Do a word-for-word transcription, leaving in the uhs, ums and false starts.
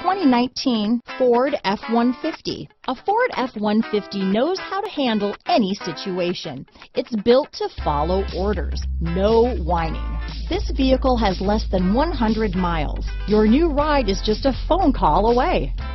twenty nineteen Ford F one fifty. A Ford F one fifty knows how to handle any situation. It's built to follow orders, no whining. This vehicle has less than one hundred miles. Your new ride is just a phone call away.